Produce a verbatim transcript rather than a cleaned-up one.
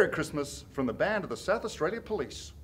Merry Christmas from the band of the South Australia Police.